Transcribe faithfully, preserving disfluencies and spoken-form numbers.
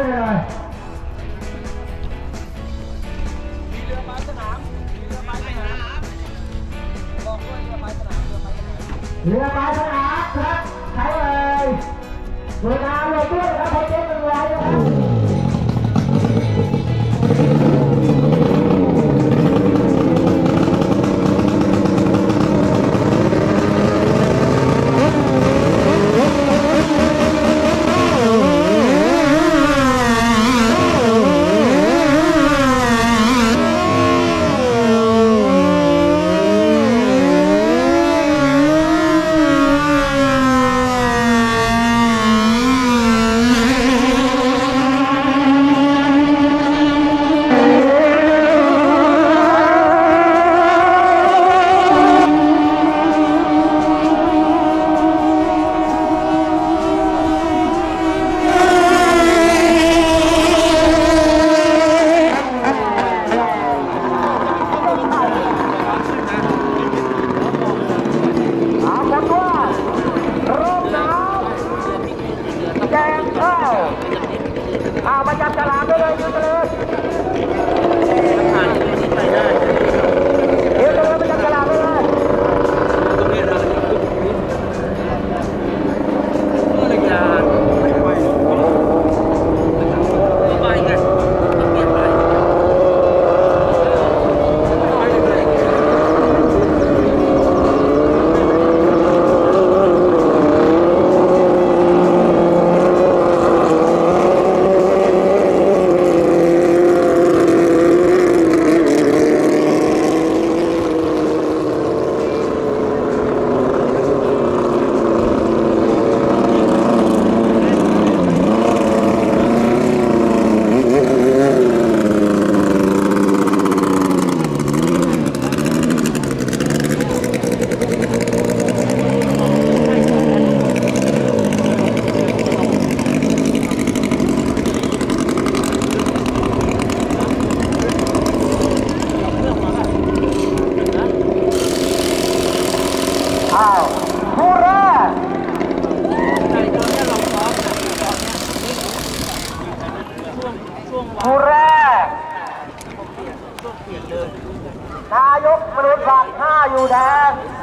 เลยมีเรือไม้สนามมีเรือไม้สนามบอกด้วยเรือไม้สนามเรือไม้สนามเรือไม้สนามครับใช้เลยสวยงามเลยด้วยแล้วพอเจ็บเป็นไรนะครับเอามาจับฉลามได้เลยยืนเลยผ่านที่นี่ไปได้ยืนเลยมาจับฉลามได้เลยตรงนี้เราเมื่อไรกันไม่ไหวไม่ไหวไงต้องเปลี่ยนไปอ้าวคู่แรกคู่แรกนายกมนุษย์ฝากห้าอยู่แดง